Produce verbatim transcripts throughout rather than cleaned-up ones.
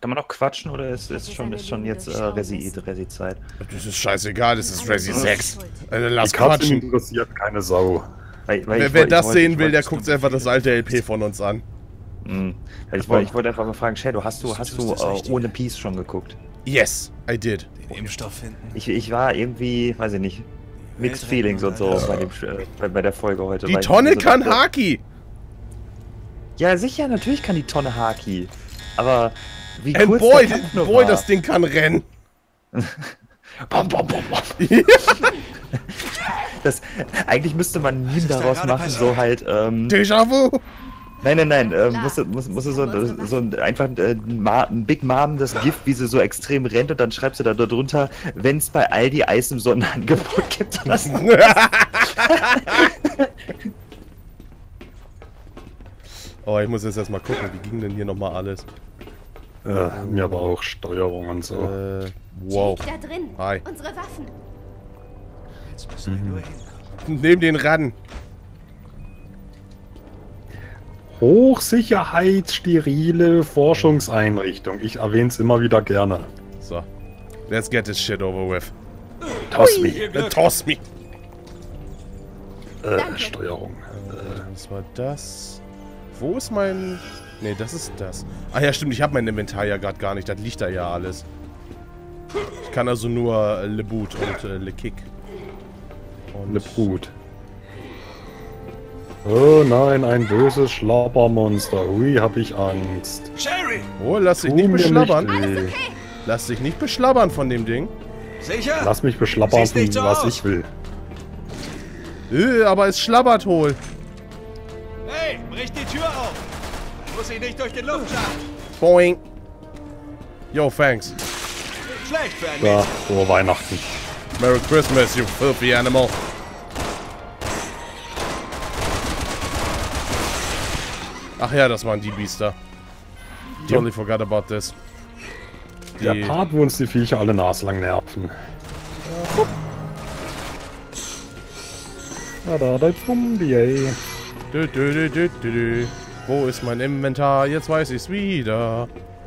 Kann man noch quatschen oder ist, ist, schon, ist schon jetzt äh, Resi-Zeit? Resi das ist scheißeigal, das ist Resi sechs. Also lass Die Katze quatschen. interessiert keine Sau. weil, weil Wer, ich, wer ich das wollte, sehen ich will, wollte, der guckt einfach das alte L P von uns an. Mhm. Ich wollte, ich wollte einfach mal fragen, Shadow, hast du, hast du äh, Ohne Peace schon geguckt? Yes, I did. Den Impfstoff finden. Ich, ich war irgendwie, weiß ich nicht, Mixed Feelings und so bei, dem, äh, bei, bei der Folge heute. Die weil ich Tonne so kann dachte, Haki. Ja, sicher, natürlich kann die Tonne Haki. Aber wie And kurz boy, der Kampf nur boy, war. das Ding kann rennen. Bom, bom, bom, bom. Das, eigentlich müsste man ein Meme ist da daraus gerade machen, passiert? so halt, ähm... Déjà-vu. Nein, nein, nein, ähm, musste, muss, musste so, so ein, einfach äh, Ma ein Big Mom das Gift, wie sie so extrem rennt und dann schreibst du da drunter, wenn es bei Aldi Eis im Sonderangebot gibt. Das Oh, ich muss jetzt erstmal gucken, wie ging denn hier nochmal alles? Äh, mir aber auch Steuerung und so. Äh, wow. Da drin. Hi. Unsere Waffen. Jetzt müssen wir nur hin. Nehm den ran. Hochsicherheitssterile Forschungseinrichtung. Ich erwähne es immer wieder gerne. So. Let's get this shit over with. Toss me. Äh, toss me. Äh, Danke. Steuerung. Äh, was war das? Wo ist mein... Ne, das ist das. Ah ja, stimmt, ich habe mein Inventar ja gerade gar nicht. Das liegt da ja alles. Ich kann also nur äh, Le Boot und äh, Le Kick. Und Ne Brut. Oh nein, ein böses Schlappermonster. Hui, hab ich Angst. Sherry! Oh, lass dich Tu nicht mir beschlabbern. weh. Lass dich nicht beschlabbern von dem Ding. Sicher? Lass mich beschlappern, Siehst nicht so was aus. ich will. Äh, aber es schlabbert hohl. Hey, brich die Tür auf! Muss ich nicht durch den Luftschacht! Boing. Yo, thanks. Schlecht für ein Ja, Mädchen. frohe Weihnachten. Merry Christmas, you filthy animal. Ach ja, das waren die Biester. Totally forgot about this. Die... Der Part, wo uns die Viecher alle naslang nerven. Ja, da, da, Bumbi, ey. Dü, dü, dü, dü, dü, dü. Wo ist mein Inventar? Jetzt weiß ich's wieder.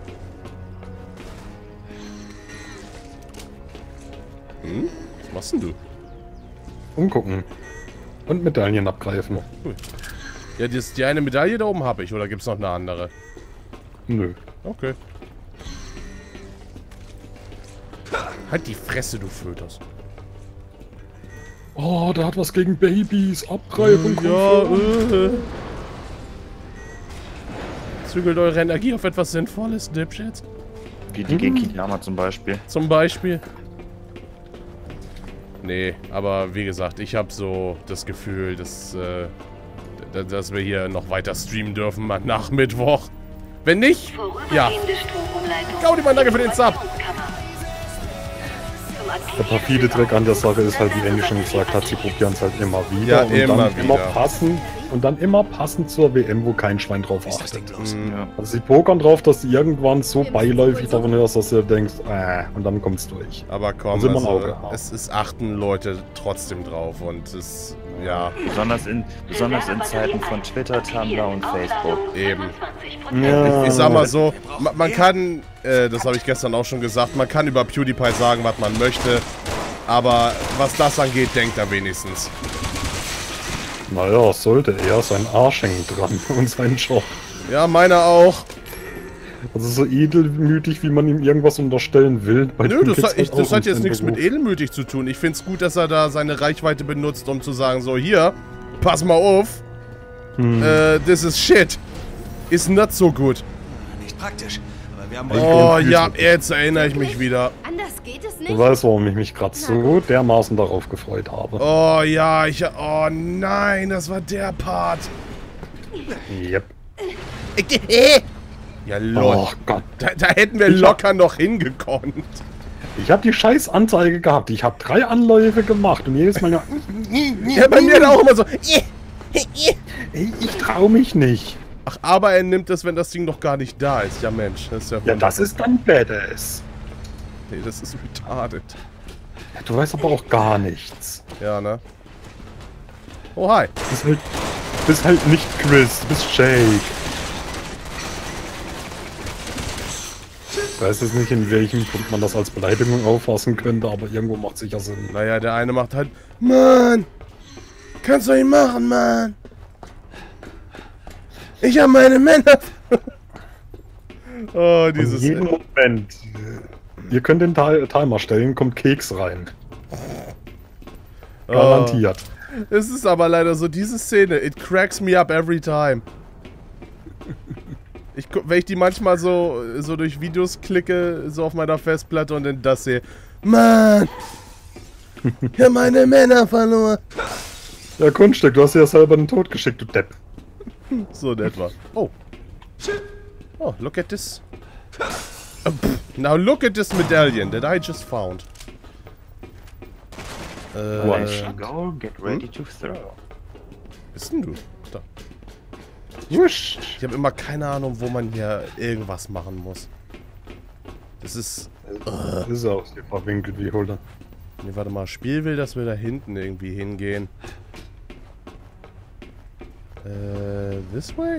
Hm? Was machst denn du? Umgucken. Und Medaillen abgreifen. Cool. Ja, die, die eine Medaille da oben habe ich, oder gibt's noch eine andere? Nö. Okay. Halt die Fresse, du Föters. Oh, der hat was gegen Babys. Abtreibung. Ja, konform. äh. Zügelt eure Energie auf etwas Sinnvolles, Dipshits. Wie die gegen Kiyama zum Beispiel. Zum Beispiel. Nee, aber wie gesagt, ich habe so das Gefühl, dass, äh, d- dass wir hier noch weiter streamen dürfen nach Mittwoch. Wenn nicht, ja. Gaudi, mein Danke für den Sub. Der perfide Dreck an der Sache ist halt, wie Andy schon gesagt hat, sie probieren es halt immer wieder. Ja, und immer dann immer wieder. passend und dann immer passend zur W M, wo kein Schwein drauf Ist das achtet. Ding los? Ja. Also sie pokern drauf, dass du irgendwann so beiläufig davon hörst, dass du denkst, äh, und dann kommt's durch. Aber komm, Also immer ein also, Auge haben. es, es achten Leute trotzdem drauf und es, ja, Besonders in, besonders in Zeiten von Twitter, Tumblr und Facebook. eben. Ja, Ich sag mal so, ma- man kann, äh, das habe ich gestern auch schon gesagt, man kann über PewDiePie sagen, was man möchte, aber was das angeht, denkt er wenigstens. Naja, sollte er sein Arsch hängen dran und sein Job. Ja, meiner auch. Also so edelmütig, wie man ihm irgendwas unterstellen will. Bei Nö, dem das geht's hat, ich, halt das auch hat um jetzt seinen nichts mit Beruf. edelmütig zu tun. Ich find's gut, dass er da seine Reichweite benutzt, um zu sagen, so hier, pass mal auf, Hm. äh, this is shit. Ist not so good. Nicht praktisch, aber wir haben Ey, Oh Füße. ja, jetzt erinnere ich mich wieder. Anders geht es Du nicht. weißt, warum ich mich gerade so dermaßen darauf gefreut habe. Oh ja, ich, oh nein, das war der Part. Yep. Ja, lol. Oh Gott. Da, da hätten wir Ich hab- locker noch hingekonnt. Ich habe die scheiß Anzeige gehabt. Ich habe drei Anläufe gemacht und jedes Mal nur, Ja, bei mir auch immer so. ey, ich trau mich nicht. Ach, aber er nimmt es, wenn das Ding noch gar nicht da ist. Ja, Mensch, das ist ja Ja, das ist dann Badass. Nee, das ist retarded. Ja, du weißt aber auch gar nichts. Ja, ne? Oh, hi. Du bist halt, du bist halt nicht Chris, du bist Jake. Ich weiß jetzt nicht, in welchem Punkt man das als Beleidigung auffassen könnte, aber irgendwo macht sicher Sinn. Naja, der eine macht halt, Mann, kannst du nicht machen, Mann. Ich habe meine Männer. Oh, dieses... In jedem Moment. Ihr könnt den Timer stellen, kommt Keks rein. Garantiert. Oh, es ist aber leider so, diese Szene, it cracks me up every time. Ich, wenn ich die manchmal so, so durch Videos klicke, so auf meiner Festplatte und dann das sehe. Mann! Ich hab meine Männer verloren. Ja, Kunststück, du hast dir ja selber den Tod geschickt, du Depp. So in etwa. Oh. Oh, look at this. Uh, now look at this medallion that I just found. Äh, One shall go, get ready hm? to throw. Bist denn du? Da. Wusch. Ich habe immer keine Ahnung, wo man hier irgendwas machen muss. Das ist... Das ist auch so verwinkelt wie Holder. Ne, warte mal. Spiel will, dass wir da hinten irgendwie hingehen. Äh, this way?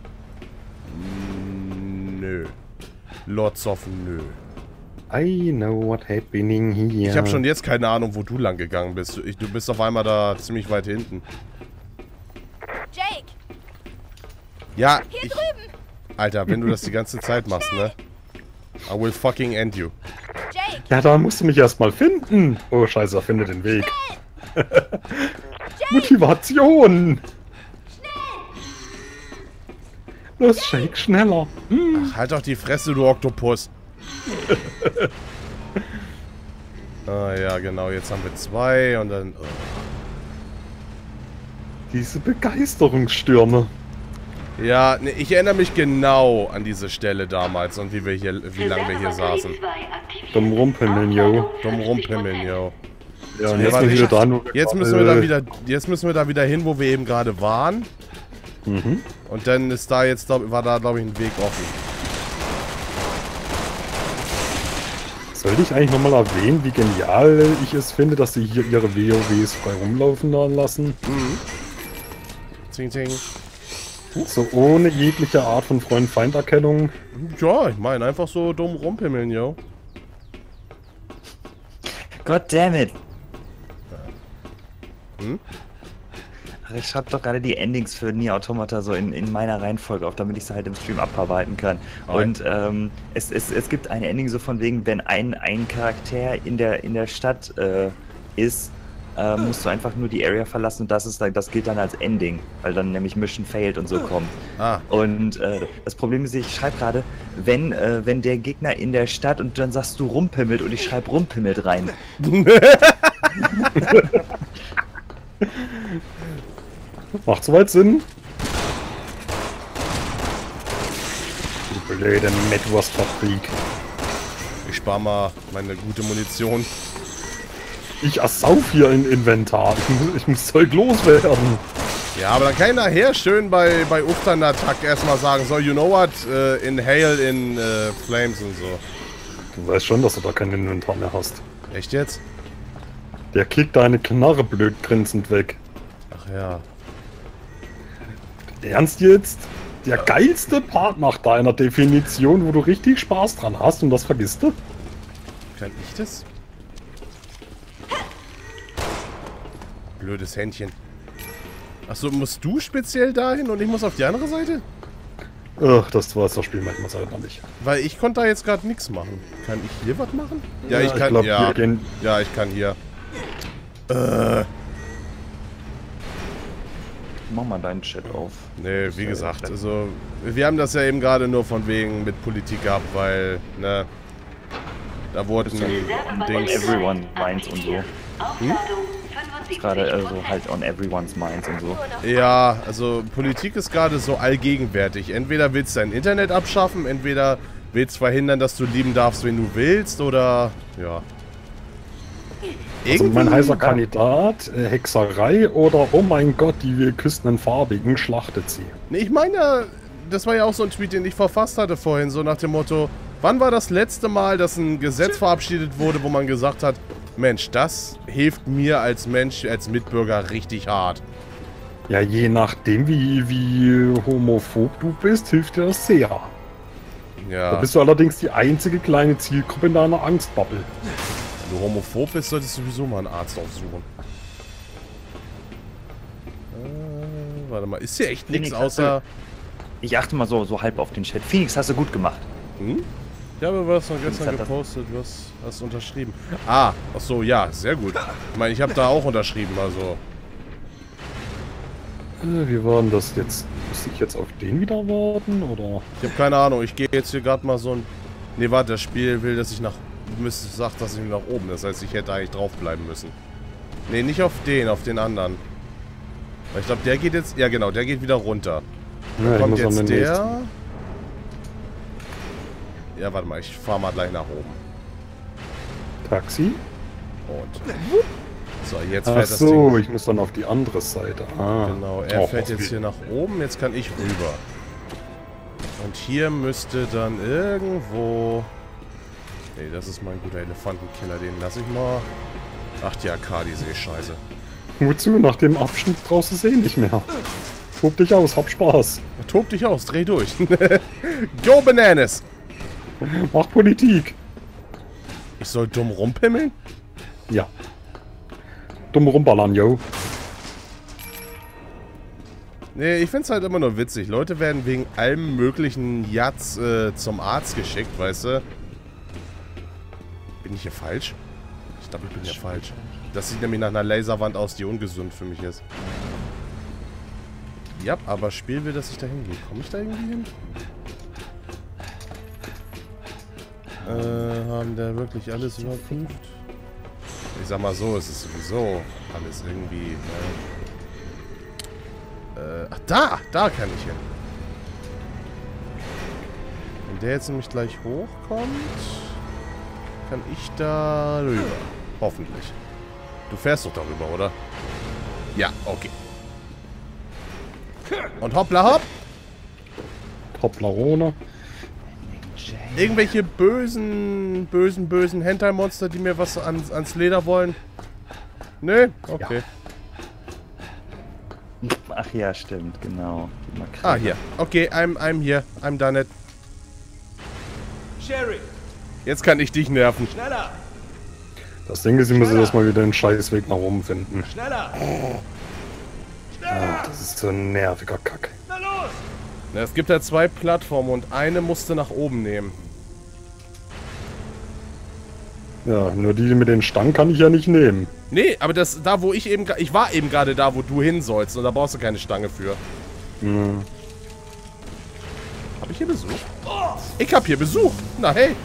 Nö. Lots of nö. I know what happening here. Ich habe schon jetzt keine Ahnung, wo du lang gegangen bist. Ich, du bist auf einmal da ziemlich weit hinten. Jake! Ja, Hier ich, drüben! Alter, wenn du das die ganze Zeit machst, ne? I will fucking end you. Jake! Ja, da musst du mich erstmal finden. Oh, scheiße, finde den Weg. Motivation! Los, Jake, schneller. Hm. Ach, halt doch die Fresse, du Oktopus. Ah ja, genau, jetzt haben wir zwei und dann... Oh. Diese Begeisterungsstürme. Ja, ne, ich erinnere mich genau an diese Stelle damals und wie wir hier, wie lange wir hier saßen. Dumm rumpimmeln, yo. Dumm rumpimmeln, yo. Ja, und Nee, jetzt, warte, müssen wir da nur Jetzt müssen wir da wieder, jetzt müssen wir da wieder hin, wo wir eben gerade waren. Mhm. Und dann ist da jetzt, glaub, war da glaube ich ein Weg offen. Sollte ich eigentlich nochmal erwähnen, wie genial ich es finde, dass sie hier ihre W O Ws frei rumlaufen lassen? Mhm. Zing, zing. So ohne jegliche Art von Freund-Feind-Erkennung. Ja, ich meine einfach so dumm rumpimmeln, yo. God damn it. Hm? Ach, ich schreibe doch gerade die Endings für Nier Automata so in, in meiner Reihenfolge auf, damit ich sie halt im Stream abarbeiten kann. Okay. Und ähm, es, es, es gibt ein Ending so von wegen, wenn ein, ein Charakter in der, in der Stadt äh, ist, äh, musst du einfach nur die Area verlassen und das ist dann, das gilt dann als Ending, weil dann nämlich Mission failed und so kommt. Ah. Und äh, das Problem ist, ich schreibe gerade, wenn, äh, wenn der Gegner in der Stadt und dann sagst du rumpimmelt und ich schreibe rumpimmelt rein. Macht soweit Sinn. Du blöde Metwurstfabrik. Ich spare mal meine gute Munition. Ich ersauf hier in Inventar. Ich muss, ich muss Zeug loswerden. Ja, aber dann kann ich nachher schön bei, bei Uftan-Attack erstmal sagen, so, you know what, uh, inhale in uh, flames und so. Du weißt schon, dass du da kein Inventar mehr hast. Echt jetzt? Der kickt deine Knarre blöd grinsend weg. Ach ja. Ernst jetzt? Der geilste Part nach deiner Definition, wo du richtig Spaß dran hast und das vergisst du? Kann ich das? Blödes Händchen. Achso, musst du speziell dahin und ich muss auf die andere Seite? Ach, das weiß das Spiel manchmal selber nicht. Weil ich konnte da jetzt gerade nichts machen. Kann ich hier was machen? Ja, Ja, ich ich kann, glaub, ja. wir gehen- Ja, ich kann hier. Äh, Mach mal deinen Chat auf. nee, wie gesagt, also, wir haben das ja eben gerade nur von wegen mit Politik gehabt, weil, ne, da wurden On Dings... everyone minds und so. Hm? Ist gerade also halt on everyone's minds und so. Ja, also Politik ist gerade so allgegenwärtig. Entweder willst du dein Internet abschaffen, entweder willst du verhindern, dass du lieben darfst, wen du willst, oder, ja. Also mein heißer Kandidat, äh, Hexerei oder oh mein Gott, die küssenden Farbigen, schlachtet sie. Nee, ich meine, das war ja auch so ein Tweet, den ich verfasst hatte vorhin, so nach dem Motto, wann war das letzte Mal, dass ein Gesetz verabschiedet wurde, wo man gesagt hat, Mensch, das hilft mir als Mensch, als Mitbürger richtig hart. Ja, je nachdem, wie, wie homophob du bist, hilft dir das sehr. Ja. Da bist du allerdings die einzige kleine Zielgruppe in deiner Angstbubble. Wenn du homophob bist, solltest du sowieso mal einen Arzt aufsuchen. Äh, warte mal, ist hier echt nichts außer... Ich achte mal so, so halb auf den Chat. Phoenix, hast du gut gemacht. Hm? Ich habe was von gestern gepostet, was hast du unterschrieben? Ah, ach so, ja, sehr gut. Ich meine, ich habe da auch unterschrieben, also... Äh, wie war denn das jetzt? Muss ich jetzt auf den wieder warten, oder? Ich habe keine Ahnung, ich gehe jetzt hier gerade mal so ein... Ne, warte, das Spiel will, dass ich nach... Müsste, sagt, dass ich nach oben. Das heißt, ich hätte eigentlich draufbleiben müssen. Ne, nicht auf den, auf den anderen. Weil ich glaube, der geht jetzt... Ja, genau, der geht wieder runter. Ja, ich Kommt muss an jetzt den der... nächsten. Ja, warte mal, ich fahre mal gleich nach oben. Taxi? Und... So, jetzt Ach fährt das so, Ding... ich muss dann auf die andere Seite. Ah. Genau, er Oh, fährt jetzt hier nach oben, jetzt kann ich rüber. Und hier müsste dann irgendwo... Nee, das ist mein guter Elefantenkiller, den lasse ich mal. Ach, die A K, die Seescheiße. Wozu? Nach dem Abschnitt brauchst du es eh nicht mehr. Tob dich aus, hab Spaß. Tob dich aus, dreh durch. Go Bananas! Mach Politik. Ich soll dumm rumpimmeln? Ja. Dumm rumballern, yo. Nee, ich find's halt immer nur witzig. Leute werden wegen allem möglichen Jatz äh, zum Arzt geschickt, weißt du? Bin ich hier falsch? Ich glaube, ich bin hier falsch. Das sieht nämlich nach einer Laserwand aus, die ungesund für mich ist. Ja, aber Spiel will, dass ich da hingehe. Komme ich da irgendwie hin? Äh, haben da wirklich alles überprüft? Ich sag mal so, es ist sowieso alles irgendwie... Ne? Äh, ach, da! Da kann ich hin. Wenn der jetzt nämlich gleich hochkommt... kann ich da rüber. Hoffentlich. Du fährst doch darüber, oder? Ja, okay. Und hoppla hopp. Hopplarone. Irgendwelche bösen, bösen, bösen Hentai-Monster, die mir was ans, ans Leder wollen? Nö? Okay. Ach ja, stimmt, genau. Ah, hier. Okay, I'm, I'm here. I'm done it. Sherry, Jetzt kann ich dich nerven. schneller! Das Ding ist, ich muss erstmal wieder einen Scheißweg nach oben finden. Schneller! Ah, das ist so ein nerviger Kack. Na los! Na, es gibt ja zwei Plattformen und eine musste nach oben nehmen. Ja, nur die mit den Stangen kann ich ja nicht nehmen. Nee, aber das, da wo ich eben, ich war eben gerade da, wo du hin sollst und da brauchst du keine Stange für. Hm. Hab ich hier Besuch? Ich hab hier Besuch. Na hey.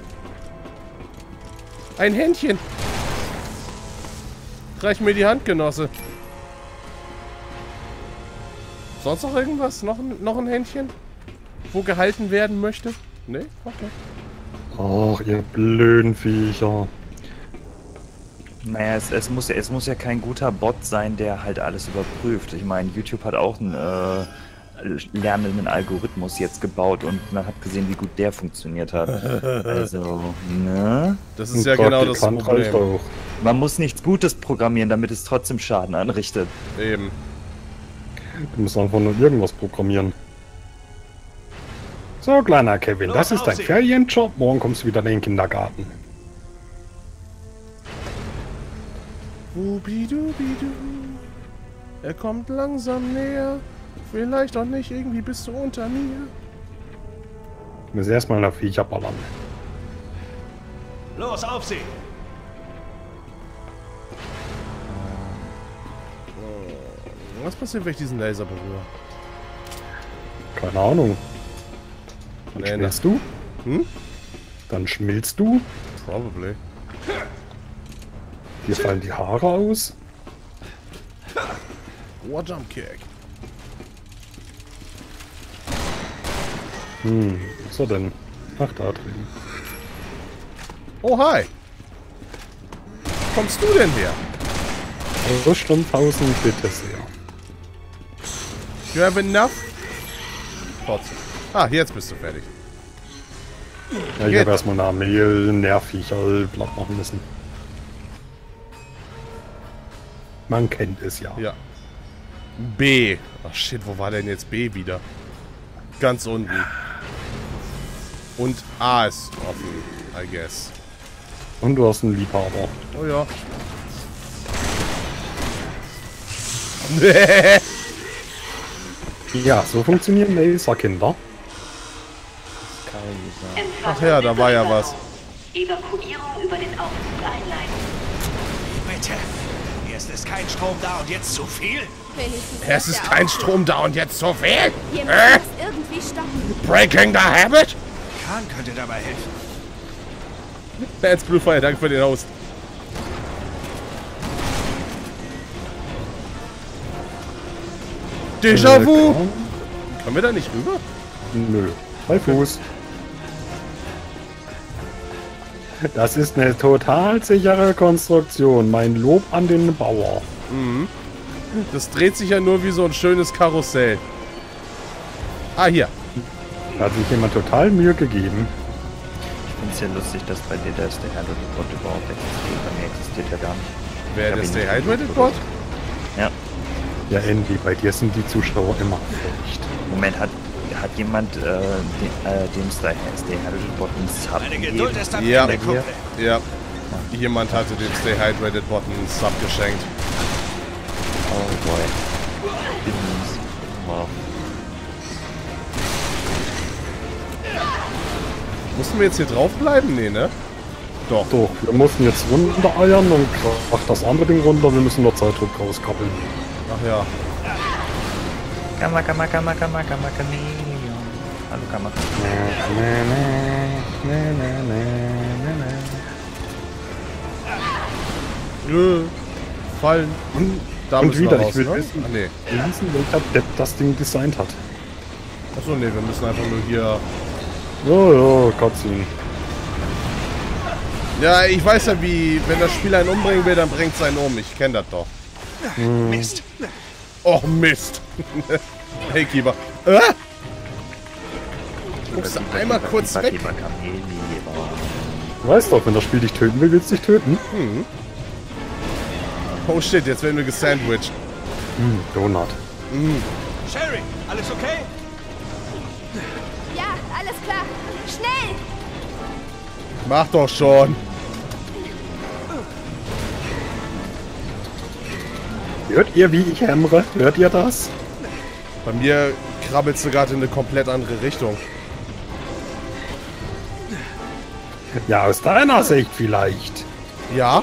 Ein Händchen. Reich mir die Hand, Genosse. Sonst noch irgendwas? Noch, ein- noch ein Händchen? Wo gehalten werden möchte? Nee? Okay. Ach, ihr blöden Viecher. Naja, es, es, muss, ja- es muss ja kein guter Bot sein, der halt alles überprüft. Ich meine, YouTube hat auch einen äh, lernenden Algorithmus jetzt gebaut und man hat gesehen, wie gut der funktioniert hat. Also, ne? Das ist ja genau das Praktikant reicht Problem. auch. Man muss nichts Gutes programmieren, damit es trotzdem Schaden anrichtet. Eben. Du musst einfach nur irgendwas programmieren. So, kleiner Kevin, Los, das ist dein aufsehen. Ferienjob. Morgen kommst du wieder in den Kindergarten. Wubidubidu. Er kommt langsam näher. Vielleicht auch nicht, irgendwie bist du unter mir. Ich muss erstmal nach Viecher ballern. Los, auf sie! Was passiert, wenn ich diesen Laser berühre? Keine Ahnung. Dann Nee, schmilzt du? Hm? Dann schmilzt du? Probably. Dir fallen die Haare aus? War Jump Kick. Hm, was ist er denn? Ach, da drüben. Oh, hi. Wo kommst du denn her? Rüstunghausen, bitte sehr. You have enough? Trotzdem. Ah, jetzt bist du fertig. Ja, ich Geht. habe erstmal eine Mehl, Nervviecher platt machen müssen. Man kennt es ja. Ja. B. Ach shit, wo war denn jetzt B wieder? Ganz unten. Und A ist offen, I guess. Und du hast einen Liebhaber. Oh ja. Ja, so funktionieren Laserkinder. Ach ja, da war ja was. Evakuierung über den Aufzug einleiten. Bitte. Erst ist kein Strom da und jetzt zu viel? Wenigstens Es ist kein Strom da und jetzt so viel. Wir müssen Äh? es irgendwie stoppen. Breaking the habit? Khan könnte dabei helfen. Bats Blue Fire, danke für den Host. Déjà-vu! Äh, Können wir da nicht rüber? Nö. Bei Fuß. Das ist eine total sichere Konstruktion. Mein Lob an den Bauer. Das dreht sich ja nur wie so ein schönes Karussell. Ah, hier. Da hat sich jemand total Mühe gegeben. Ich finde es ja lustig, dass bei dir das der Hydrated Bot überhaupt existiert. Bei mir existiert ja gar nicht. Wer Ich hab das ihn nicht Dehydrated benutzt, Bot? Ja. Ja, Andy, bei dir sind die Zuschauer immer echt. Moment, hat, hat jemand äh, den, äh, dem Stay Hydrated Bot einen Sub Meine gegeben? Geduld ist am Ja. Ende, Kumpel. Ja. Jemand hatte dem Stay Hydrated Bot einen Sub geschenkt. Oh boy. Goodness. Wow. Mussten wir jetzt hier draufbleiben? Nee, ne? Doch. Doch, wir mussten jetzt runter eiern und ach, das andere Ding runter. Wir müssen nur Zeitdruck rauskappeln. Ach ja. Kammer, Kammer, Kammer, Kammer, Kammer, Chameleon. Hallo, Kammer. Nö. Fallen. Und, Da und müssen wir wieder, raus, ich will ne? wissen, Ach, nee. wissen, welcher Depp das Ding designt hat. Achso, nee, wir müssen einfach nur hier... Oh ja, Cutscene. Ja, ich weiß ja wie, wenn das Spiel einen umbringen will, dann bringt es einen um. Ich kenne das doch. Mist. Oh, Mist. Hey, Keeper. Äh? Guckst du einmal kurz weg? Keeper, Chameleon. Du weißt doch, wenn das Spiel dich töten will, willst du dich töten. Oh shit, jetzt werden wir gesandwiched. Hm, Donut. Sherry, alles okay? Ja, alles klar. Schnell! Mach doch schon. Hört ihr, wie ich hämmere? Hört ihr das? Bei mir krabbelst du gerade in eine komplett andere Richtung. Ja, aus deiner Sicht vielleicht. Ja?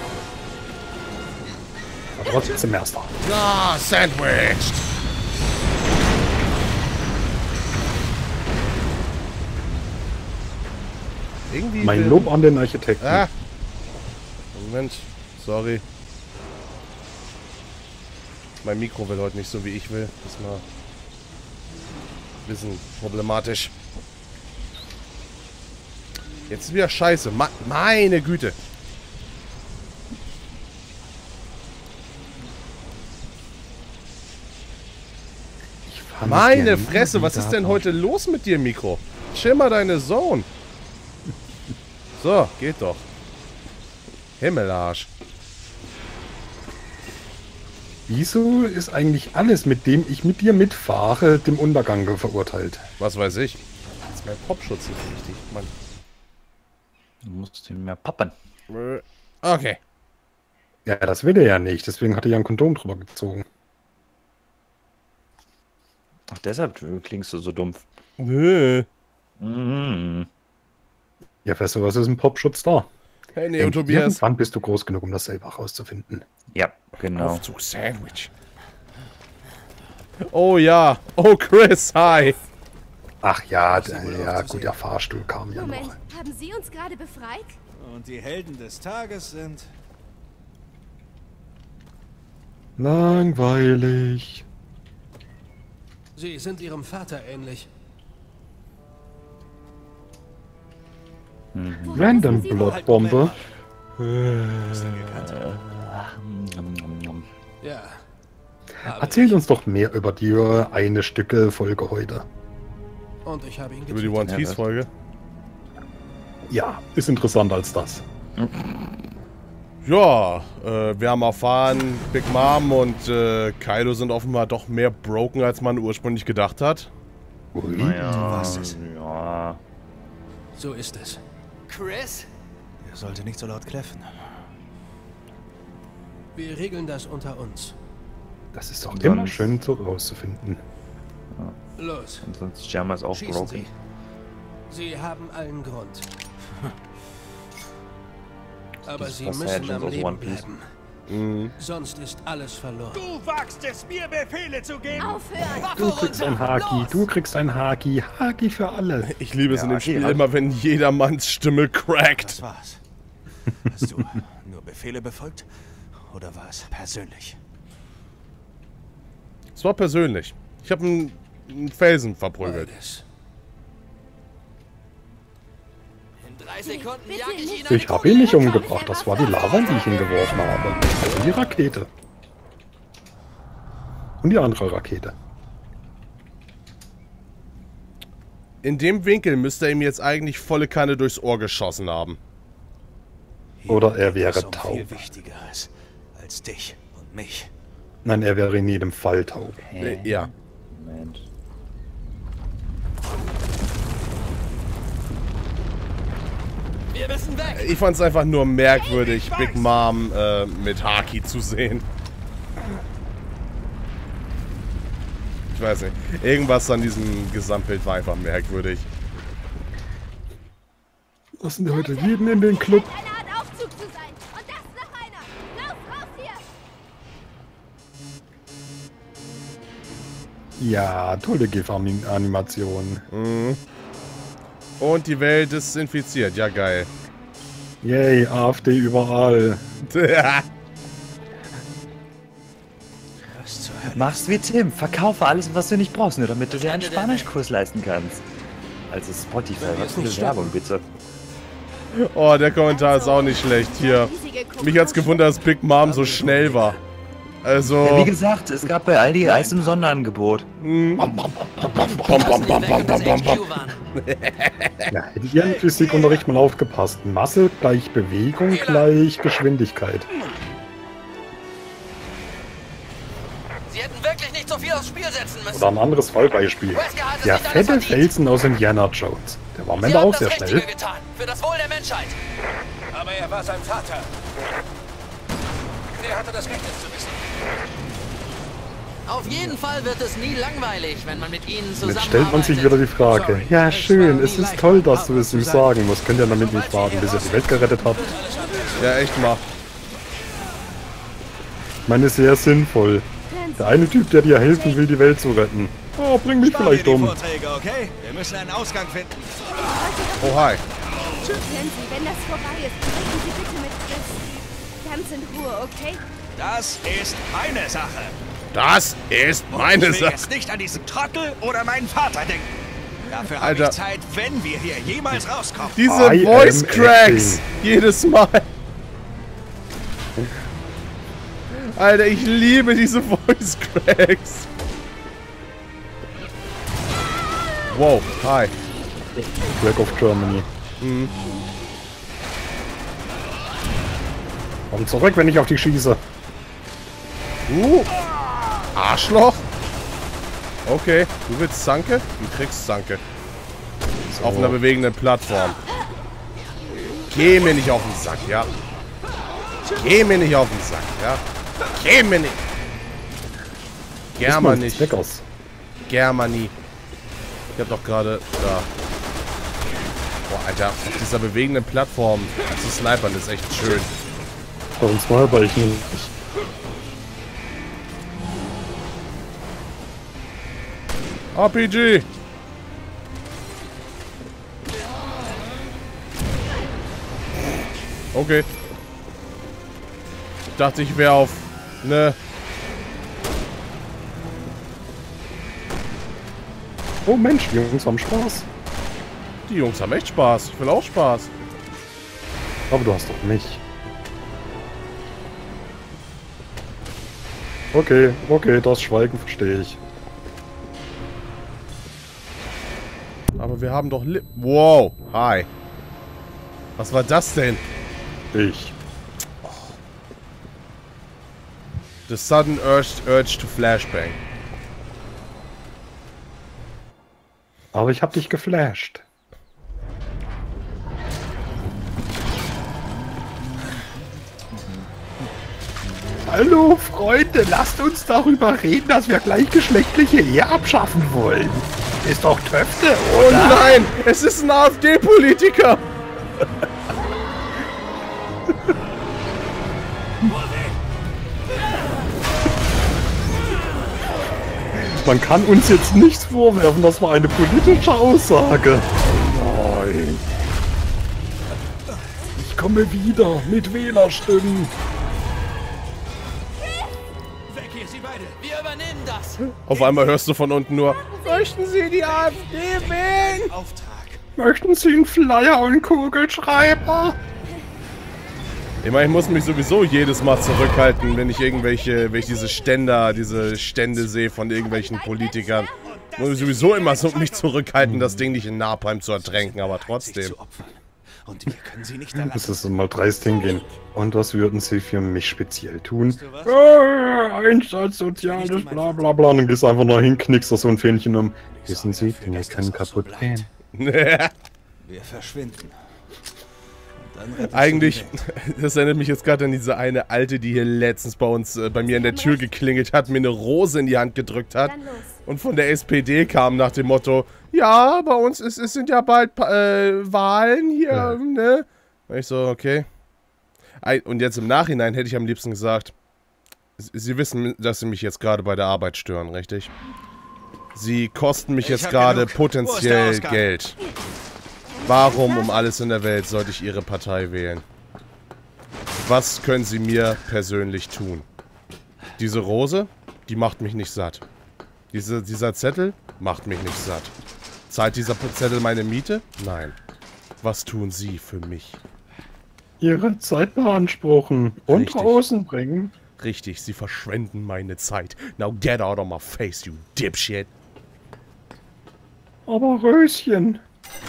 Aber trotzdem erster. Ah, sandwiched. Irgendwie Mein will- Lob an den Architekten. Ah. Moment, sorry. Mein Mikro will heute nicht so, wie ich will. Das ist mal ein bisschen problematisch. Jetzt ist wieder scheiße. Ma meine Güte. Ich fand Meine den Fresse, was ist denn Kandidaten- heute los mit dir, Mikro? Chill mal deine Zone. So, geht doch. Himmelarsch. Wieso ist eigentlich alles, mit dem ich mit dir mitfahre, dem Untergang verurteilt? Was weiß ich. Das ist mein Popschutz nicht richtig. Mann. Du musst ihn mehr pappen. Äh, Okay. Ja, das will er ja nicht, deswegen hat er ja ein Kondom drüber gezogen. Ach, deshalb klingst du so dumpf. Nö. Mhm. Ja, für sowas ist ein Popschutz da. Hey, Neo Denn Tobias. Irgendwann bist du groß genug, um das selber rauszufinden. Ja, genau. Aufzug Sandwich. Oh ja. Oh Chris, hi. Ach ja, der, ja gut, der Fahrstuhl kam ja Moment, noch. haben Sie uns gerade befreit? Und die Helden des Tages sind... Langweilig. Sie sind Ihrem Vater ähnlich. Woher Random wissen Sie, wo- Blutbombe. Ja. Habe Erzählt uns doch mehr über die äh, eine Stücke Folge heute. ich. Und ich habe ihn Über die getötet. One Piece Folge. Ja, ist interessanter als das. Ja, äh, wir haben erfahren, Big Mom und äh, Kaido sind offenbar doch mehr broken, als man ursprünglich gedacht hat. Ui. Naja, Was ist? ja. So ist es. Chris? Er sollte nicht so laut kläffen. Wir regeln das unter uns. Das ist doch immer schön so rauszufinden. Los, Und sonst Jammer ist auch schießen broken. Sie. Sie haben allen Grund. Aber Dieses Sie Passage müssen am aus Leben One Piece. bleiben. Mhm. Sonst ist alles verloren. Du wagst es, mir Befehle zu geben! Aufhören! Du kriegst ein Haki, du kriegst ein Haki. Haki für alle. Ich liebe es Ja, in dem okay, Spiel halt. immer, wenn jedermanns Stimme crackt. Das war's. Hast du nur Befehle befolgt? Oder war es persönlich? Es war persönlich. Ich habe einen, einen Felsen verprügelt. Beides. In drei Sekunden Bitte jag ich nicht. ihn Ich habe ihn nicht umgebracht, das war die Lava, die ich ihn geworfen habe. Also die Rakete. Und die andere Rakete. In dem Winkel müsste er ihm jetzt eigentlich volle Kanne durchs Ohr geschossen haben. Oder er wäre um taub. viel wichtiger als, als dich und mich. Nein, er wäre in jedem Fall taub. Hä? Äh, Ja. Moment. Wir müssen weg! Ich fand es einfach nur merkwürdig, Big Mom äh, mit Haki zu sehen. Ich weiß nicht. Irgendwas an diesem Gesamtbild war einfach merkwürdig. Lassen wir heute jeden in den Club. Eine Art Aufzug zu sein. Und das noch einer. Lauf, raus hier. Ja, tolle GIF-Animation. Und die Welt ist infiziert. Ja, geil. Yay, AfD überall. Was zur Hölle? Mach's wie Tim, verkaufe alles, was du nicht brauchst, nur damit du dir einen Spanischkurs leisten kannst. Also Spotify, was für eine Werbung, bitte. Oh, der Kommentar ist auch nicht schlecht. Hier. Mich hat's gewundert, dass Big Mom so schnell war. Also. Ja, wie gesagt, es gab bei Aldi Eis im Sonderangebot. Ja, hätte ihr im Physikunterricht mal aufgepasst. Masse gleich Bewegung gleich Geschwindigkeit. Sie hätten wirklich nicht so viel aufs Spiel setzen müssen. Oder ein anderes Fallbeispiel. Der fette Felsen aus Indiana Jones. Der war am Sie Ende haben auch das sehr Richtige schnell. getan. Für das Wohl der Menschheit. Aber er war sein Vater. Er hatte das Recht, es zu wissen. Auf jeden Fall wird es nie langweilig, wenn man mit ihnen zusammenarbeitet. Jetzt stellt man sich wieder die Frage. Ja, schön, es ist toll, dass du es ihm sagen musst. Könnt ihr damit nicht warten, bis ihr die Welt gerettet habt? Ja, echt mal. Ich meine, sehr sinnvoll. Der eine Typ, der dir helfen will, die Welt zu retten. Oh, bring mich Spar dir vielleicht die um. Vorträge, okay? Wir müssen einen Ausgang finden. Oh, hi. Tschüss, Sensi, wenn das vorbei ist, reden Sie bitte mit Chris. Ganz in Ruhe, okay? Das ist meine Sache. Das ist meine Ich will Sache. jetzt nicht an diesen Trottel oder meinen Vater denken. Dafür habe Alter. ich Zeit, wenn wir hier jemals rauskommen. Diese I Voice am Cracks. acting. Jedes Mal. Alter, ich liebe diese Voice Cracks. Wow, hi. Flag of Germany. Komm zurück, wenn ich auf dich schieße. Uh, Arschloch. Okay, du willst Zanke? Du kriegst Zanke. Auf einer bewegenden Plattform. Geh mir nicht auf den Sack, ja? Geh mir nicht auf den Sack, ja? Geh mir nicht. Germa nicht. Weckers. Germany. Ich hab doch gerade da. Boah, Alter, auf dieser bewegenden Plattform zu snipern ist echt schön. Bei uns mal, weil ich nicht. R P G. Okay. Ich dachte, ich wäre auf, ne? Oh Mensch, die Jungs haben Spaß. Die Jungs haben echt Spaß. Ich will auch Spaß. Aber du hast doch mich. Okay, okay, das Schweigen verstehe ich. Aber wir haben doch Li Wow. Hi. Was war das denn? Ich. The sudden urge, urge to flashbang. Aber ich hab dich geflasht. Hallo Freunde, lasst uns darüber reden, dass wir gleichgeschlechtliche Ehe abschaffen wollen. Ist doch Töfte, Oh nein, es ist ein AfD-Politiker. Man kann uns jetzt nichts vorwerfen, das war eine politische Aussage. Nein. Ich komme wieder mit Wählerstimmen. Weg hier, Sie beide! Wir übernehmen das! Auf einmal hörst du von unten nur, möchten Sie die AfD wählen? Auftrag. Möchten Sie einen Flyer und einen Kugelschreiber? Ich muss mich sowieso jedes Mal zurückhalten, wenn ich irgendwelche, wenn ich diese Ständer, diese Stände sehe von irgendwelchen Politikern. Muss ich sowieso immer so mich zurückhalten, das Ding nicht in Napalm zu ertränken, aber trotzdem. Und wir können sie nicht erlassen. Das ist mal dreist hingehen. Und was würden Sie für mich speziell tun? Äh, Einsatz, Soziales, bla bla bla. Und dann gehst du einfach noch hin, knickst da so ein Fähnchen um. Wissen Sie, Finger können kaputt gehen. Wir verschwinden. Eigentlich, das erinnert mich jetzt gerade an diese eine Alte, die hier letztens bei uns, äh, bei mir in der Tür geklingelt hat, mir eine Rose in die Hand gedrückt hat und von der S P D kam nach dem Motto, ja, bei uns ist, es sind ja bald äh, Wahlen hier, ja. Ne? Und ich so, okay. Und jetzt im Nachhinein hätte ich am liebsten gesagt, Sie wissen, dass Sie mich jetzt gerade bei der Arbeit stören, richtig? Sie kosten mich jetzt gerade potenziell Geld. Warum um alles in der Welt sollte ich Ihre Partei wählen? Was können Sie mir persönlich tun? Diese Rose, die macht mich nicht satt. Diese, dieser Zettel macht mich nicht satt. Zahlt dieser Zettel meine Miete? Nein. Was tun Sie für mich? Ihre Zeit beanspruchen und Richtig. draußen bringen. Richtig, Sie verschwenden meine Zeit. Now get out of my face, you dipshit. Aber Röschen.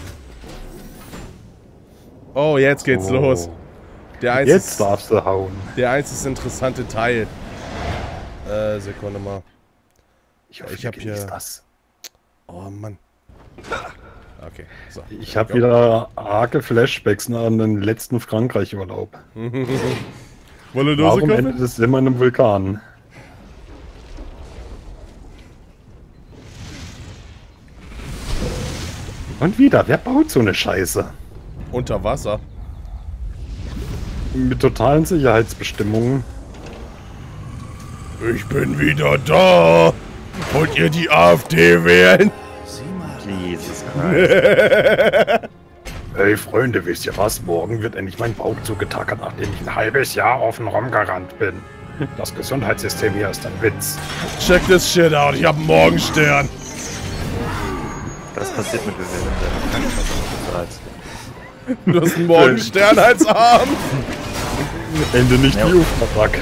Oh, jetzt geht's Oh. los. Der einzig, Jetzt darfst du hauen. Der einzig interessante Teil. Äh, Sekunde mal. Ich hoffe, Ich hab hier- das. Oh, Mann. Okay, so. Ich habe wieder arge Flashbacks an den letzten Frankreich-Urlaub. Wolle Dose Warum kaufen? endet es immer in einem Vulkan? Und wieder, wer baut so eine Scheiße? Unter Wasser. Mit totalen Sicherheitsbestimmungen. Ich bin wieder da. Wollt ihr die AfD wählen? Jesus Christ. Hey Freunde, wisst ihr was? Morgen wird endlich mein Bauch zugetackert, nachdem ich ein halbes Jahr offen rumgerannt bin. Das Gesundheitssystem hier ist ein Witz. Check this shit out, ich hab einen Morgenstern. Das passiert mit Bewegung der Krankenkasse. Du hast einen Morgenstern als Arm. Ende nicht Ja. die Uferback.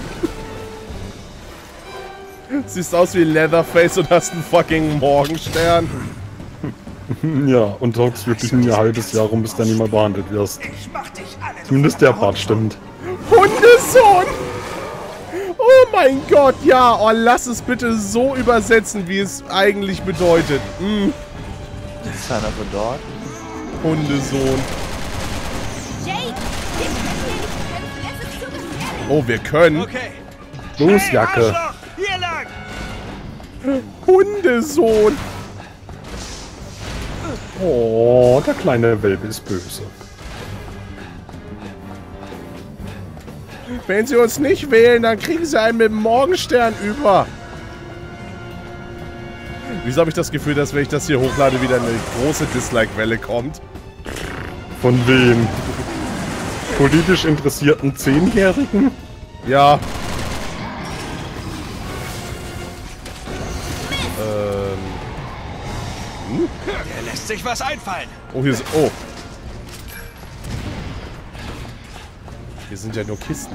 Siehst aus wie Leatherface und hast einen fucking Morgenstern. Ja, und hockst wirklich ein halbes Jahr rum, bis du nicht mal behandelt wirst. Zumindest der Part stimmt. Hundesohn! Oh mein Gott, ja. Oh, lass es bitte so übersetzen, wie es eigentlich bedeutet. Mm. Son of a dog. Hundesohn. Jake, wir können hier nicht kämpfen. Es ist zu gefährlich. Oh, wir können. Okay. Los, Jacke. Hier lang! Hundesohn. Oh, der kleine Welpe ist böse. Wenn sie uns nicht wählen, dann kriegen sie einen mit dem Morgenstern über. Wieso habe ich das Gefühl, dass wenn ich das hier hochlade, wieder eine große Dislike-Welle kommt? Von wem? Politisch interessierten Zehnjährigen? Ja. Ähm. Der lässt sich was einfallen. Oh, hier ist. Oh. Hier sind ja nur Kisten.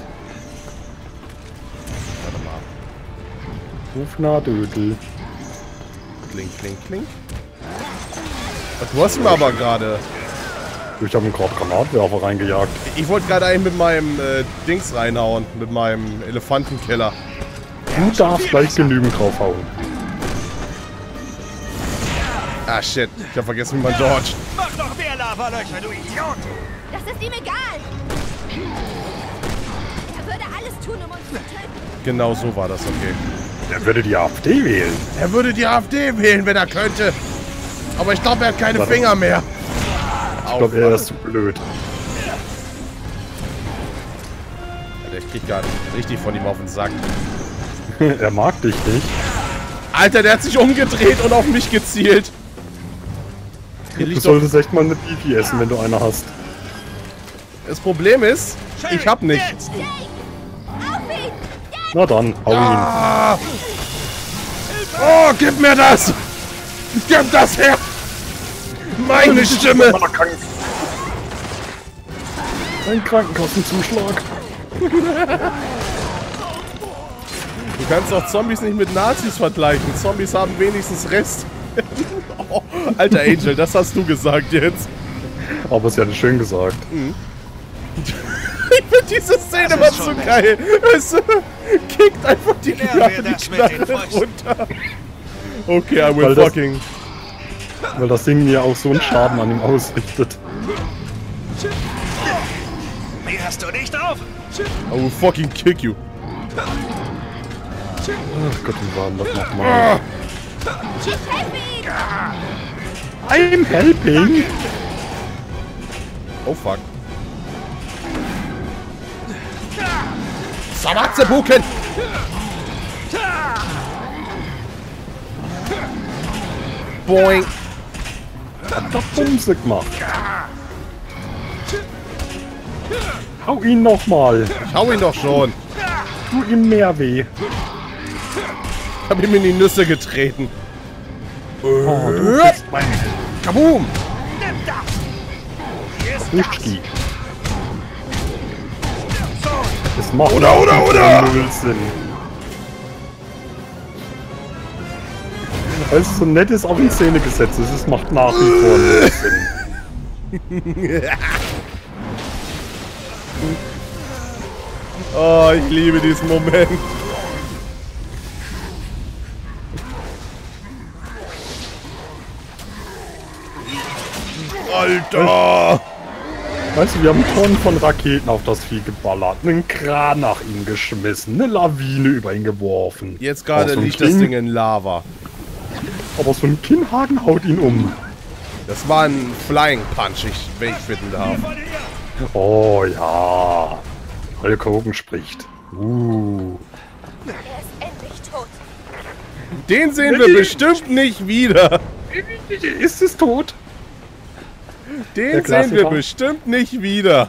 Warte mal. Hufnadödel. Kling, kling, kling. Ach, du hast mir aber gerade. Ich habe einen gerade Granatwerfer reingejagt. Ich wollte gerade eigentlich mit meinem äh, Dings reinhauen. Mit meinem Elefantenkeller. Du darfst gleich genügend draufhauen. Ah, shit. Ich hab vergessen, wie man dodge. Mach doch mehr Lavalöcher, du Idiot! Das ist ihm egal. Er würde alles tun, um uns zu töten. Genau so war das, okay. Er würde die AfD wählen. Er würde die AfD wählen, wenn er könnte. Aber ich glaube, er hat keine Warte. Finger mehr. Ich glaube, er ist zu blöd. Alter, ich krieg gar nicht richtig von ihm auf den Sack. Er mag dich nicht. Alter, der hat sich umgedreht und auf mich gezielt. Hier Du liegt doch, solltest echt mal eine Bifi essen, wenn du eine hast. das Problem ist, ich hab nicht. Na dann, hau ihn. Ah! Oh, gib mir das! Gib das her! Meine Stimme! Ein Krankenkassenzuschlag. Du kannst auch Zombies nicht mit Nazis vergleichen. Zombies haben wenigstens Rest. Oh, Alter Angel, das hast du gesagt jetzt. Aber sie hat es schön gesagt. Ich finde diese Szene immer zu geil. Weißt du, kickt einfach die Knarre, die Knarre runter. Okay, I will Weil das- fucking... Weil das Ding ja auch so einen Schaden an ihm ausrichtet. Wie hast du nicht auf? I will fucking kick you. Ach Gott, wie war denn das nochmal? I'm helping! Oh fuck. Samatzebuken! Boing! Hat doch Bumse gemacht. Hau ihn nochmal! Ich hau ihn doch schon. Tu ihm mehr weh. Ich hab ihm in die Nüsse getreten. Oh, du bist mein Kaboom! Duschki. Das macht Oder, oder, oder! null Sinn. Weil es so nett ist, auch in Szene gesetzt ist, es macht nach wie vor null Sinn. Oh, ich liebe diesen Moment. Alter! Weißt du, wir haben Tonnen von Raketen auf das Vieh geballert, einen Kran nach ihm geschmissen, eine Lawine über ihn geworfen. Jetzt gerade Aber so ein liegt das Ding- Ding in Lava. Aber so ein Kinnhaken haut ihn um. Das war ein Flying Punch, ich, wenn ich bitten darf. Oh ja. Hulk Hogan spricht. Uh. Er ist endlich tot. Den sehen wir bestimmt nicht wieder. Ist es tot? Den Der sehen wir Klassiker. bestimmt nicht wieder.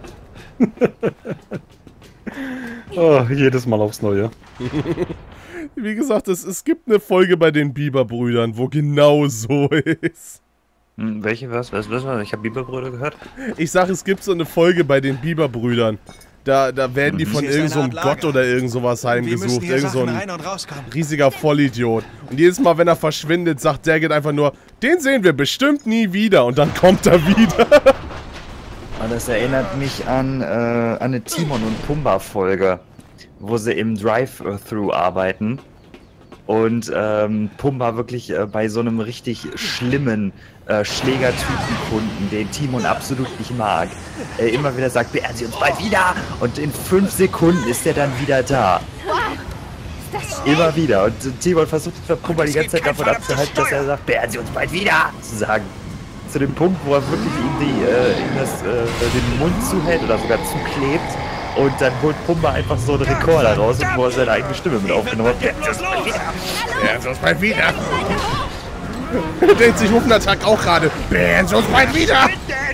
Oh, jedes Mal aufs Neue. Wie gesagt, es, es gibt eine Folge bei den Bieber-Brüdern, wo genau so ist. Hm, welche, was, was, was, was? Ich habe Bieberbrüder gehört. Ich sag, es gibt so eine Folge bei den Bieber-Brüdern. Da, da werden die von Hier ist irgend so eine einem Art Lager. Gott oder irgend sowas Wir müssen heimgesucht. hier Irgend so Sachen ein rein und rauskommen. riesiger Vollidiot. Und jedes Mal, wenn er verschwindet, sagt Daggett einfach nur, den sehen wir bestimmt nie wieder. Und dann kommt er wieder. Und das erinnert mich an, äh, an eine Timon und Pumba Folge, wo sie im Drive-Thru arbeiten und ähm, Pumba wirklich äh, bei so einem richtig schlimmen äh, Schlägertypen-Kunden, den Timon absolut nicht mag, äh, immer wieder sagt, beehren Sie uns bald wieder, und in fünf Sekunden ist er dann wieder da. Ist das schnell? Immer wieder. Und äh, Timon versucht Pumba die ganze Zeit davon abzuhalten, dass er sagt, beehren Sie uns bald wieder, zu sagen. Zu dem Punkt, wo er wirklich ihm, die, äh, ihm das, äh, den Mund zuhält oder sogar zuklebt. Und dann holt Pumba einfach so einen Rekorder raus, und wo er seine eigene Stimme mit aufgenommen hat. Ja, sonst bald wieder. Er denkt sich Hufenattack auch gerade. Bären, sonst bald wieder.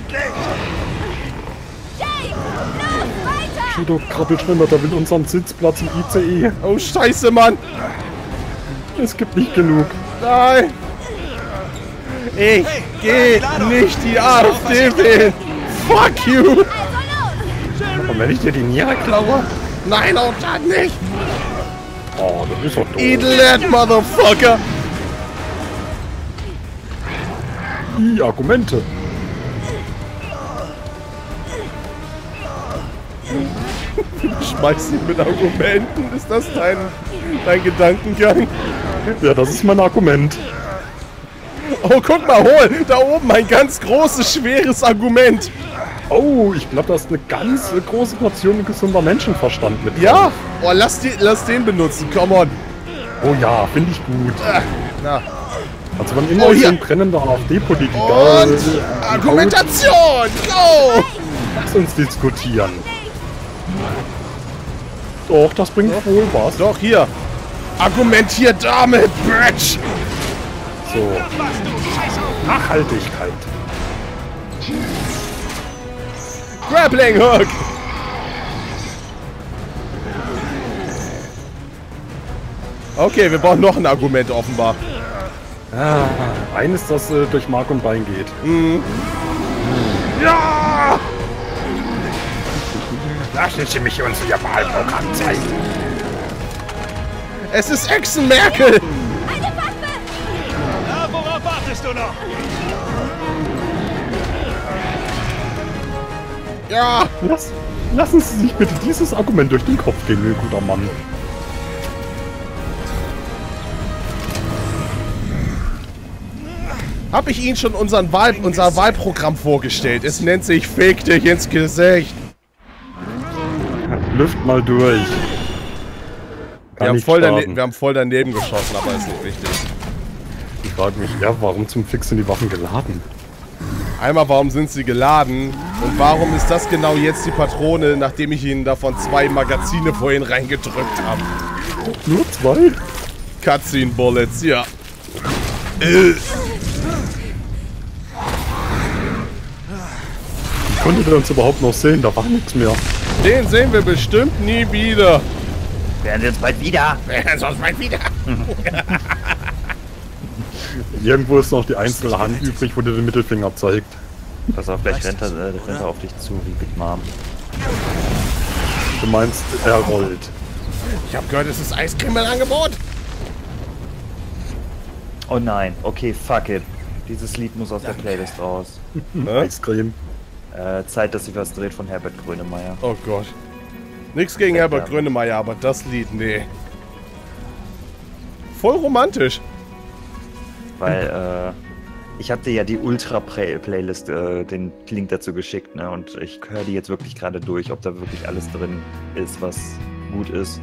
Shido, krabbel schneller, der will unseren Sitzplatz im I C E. Oh, scheiße, Mann. Es gibt nicht genug. Nein. Ich geh nicht die AfD wählen. Fuck you. Und wenn ich dir die Niere klaue? Nein, auch dann nicht. Oh, das ist doch doof. Edelet, Motherfucker. Die Argumente. Schmeiß ihn mit Argumenten. Ist das dein, dein Gedankengang? Ja, das ist mein Argument. Oh, guck mal, hol. Da oben ein ganz großes, schweres Argument. Oh, ich glaube, da ist eine ganz äh, große Portion gesunder Menschenverstand mit. Ja! Oh, lass, die, lass den benutzen, come on! Oh ja, finde ich gut. Ah, na. Also wann immer Oh, ich hier. ein brennender AfD-Politiker... Und äh, Argumentation! Go! Lass uns diskutieren. Doch, das bringt wohl was. Doch, hier! Argumentiert damit, Bitch! So. Nachhaltigkeit. Grappling Hook! Okay, wir brauchen noch ein Argument offenbar. Ah, eines, das äh, durch Mark und Bein geht. Mhm. Ja! Lassen Sie mich unser Wahlprogramm zeigen. Es ist Echsen-Merkel! Eine Waffe! Na, worauf wartest du noch? Ja! Lass, lassen Sie sich bitte dieses Argument durch den Kopf gehen, mein guter Mann. Hab ich Ihnen schon unseren Wahl, unser Wahlprogramm vorgestellt? Es nennt sich Fick dich ins Gesicht. Lüft mal durch. Wir haben, voll daneben, wir haben voll daneben geschossen, aber ist nicht wichtig. Ich frage mich, ja, warum zum Fix sind die Waffen geladen? Einmal, warum sind sie geladen? Und warum ist das genau jetzt die Patrone, nachdem ich Ihnen davon zwei Magazine vorhin reingedrückt habe? Nur zwei? Cutscene Bullets, ja. Äh. Wie konntet ihr uns überhaupt noch sehen? Da war nichts mehr. Den sehen wir bestimmt nie wieder. Werden wir uns bald wieder. Sonst bald wieder. Irgendwo ist noch die einzelne Hand übrig, wo dir den Mittelfinger zeigt. Pass auf, gleich rennt er, äh, rennt er auf dich zu, wie Big Mom. Du meinst, er rollt. Ich habe gehört, es ist Eiscreme im Angebot. Oh nein, okay, fuck it. Dieses Lied muss aus der Playlist raus. Eiscreme. Äh, Zeit, dass sich was dreht von Herbert Grönemeyer. Oh Gott. Nichts gegen Herbert Grönemeyer, aber das Lied, nee. Voll romantisch. Weil, äh, ich hab dir ja die Ultra-Playlist, äh, den Link dazu geschickt, ne? Und ich höre die jetzt wirklich gerade durch, ob da wirklich alles drin ist, was gut ist.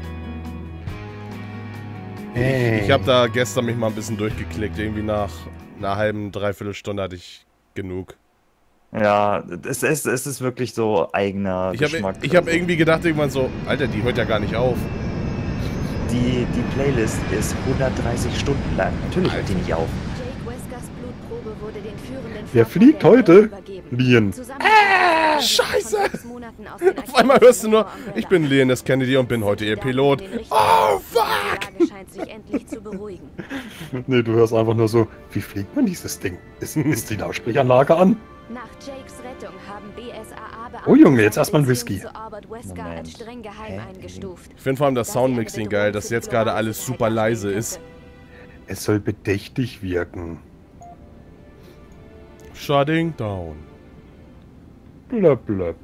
Hey. Ich habe da gestern mich mal ein bisschen durchgeklickt. Irgendwie nach einer halben, dreiviertel Stunde hatte ich genug. Ja, es, es, es ist wirklich so eigener Ich habe Geschmack. ich hab also. irgendwie gedacht irgendwann so, Alter, die hört ja gar nicht auf. Die, die Playlist ist hundertdreißig Stunden lang. Natürlich hört die nicht auf. Jake Weskers Blutprobe wurde den führenden Wer Fahrer fliegt der heute? Welt übergeben. Lien. Zusammen Äh, mit Scheiße! von sechs Monaten aus den Auf einmal hörst du nur, Archiven ich bin Leon S. Kennedy und bin heute Ihr Pilot. Oh, fuck! Die Lage scheint sich endlich zu beruhigen. Nee, du hörst einfach nur so, wie fliegt man dieses Ding? Ist, ist die Lautsprecheranlage an? Nach Jakes Rettung haben B S A A Oh, Junge, jetzt erstmal ein Whisky. zu Albert Wesker Moment. als streng geheim Hä? eingestuft. Ich finde vor allem das Soundmixing geil, dass jetzt gerade alles super leise ist. Es soll bedächtig wirken. Shutting down. Blöb, blöb.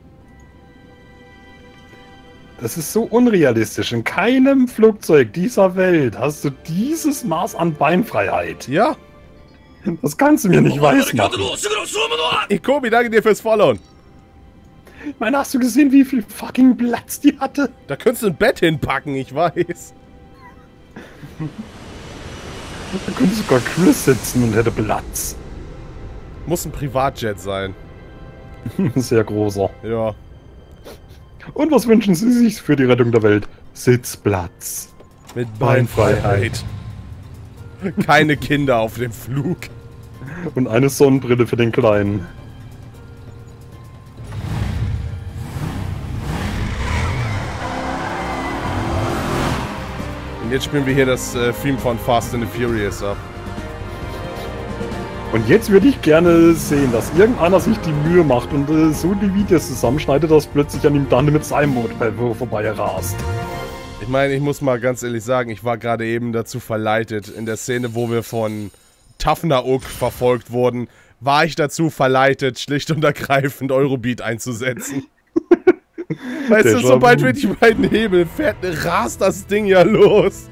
Das ist so unrealistisch. In keinem Flugzeug dieser Welt hast du dieses Maß an Beinfreiheit. Ja. Das kannst du mir nicht weismachen. Ikobi, danke dir fürs Followen. Ich meine, hast du gesehen, wie viel fucking Platz die hatte? Da könntest du ein Bett hinpacken, ich weiß. Da könnte sogar Chris sitzen und hätte Platz. Muss ein Privatjet sein. Sehr großer. Ja. Und was wünschen Sie sich für die Rettung der Welt? Sitzplatz. Mit Beinfreiheit. Keine Kinder auf dem Flug. Und eine Sonnenbrille für den Kleinen. Und jetzt spielen wir hier das äh, Theme von Fast and the Furious ab. Und jetzt würde ich gerne sehen, dass irgendeiner sich die Mühe macht und äh, so die Videos zusammenschneidet, dass plötzlich an ihm dann mit seinem Motorrad vorbei rast. Ich meine, ich muss mal ganz ehrlich sagen, ich war gerade eben dazu verleitet. In der Szene, wo wir von Tafnauk verfolgt wurden, war ich dazu verleitet, schlicht und ergreifend Eurobeat einzusetzen. Weißt du, sobald wir die beiden Hebel fährt, rast das Ding ja los.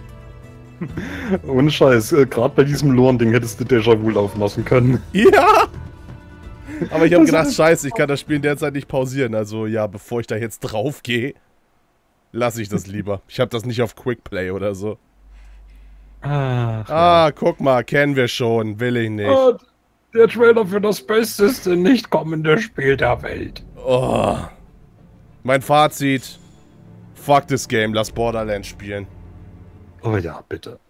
Ohne Scheiß, äh, gerade bei diesem Loren-Ding hättest du Déjà-vu laufen lassen können. Ja! Aber ich habe gedacht, scheiße, ich kann das Spiel derzeit nicht pausieren. Also ja, bevor ich da jetzt drauf gehe, lasse ich das lieber. Ich habe das nicht auf Quickplay oder so. Ach, Ah, ja. guck mal, kennen wir schon. Will ich nicht. Oh, der Trailer für das besteste nicht kommende Spiel der Welt. Oh. Mein Fazit. Fuck this game, lass Borderlands spielen. Oh ja, bitte.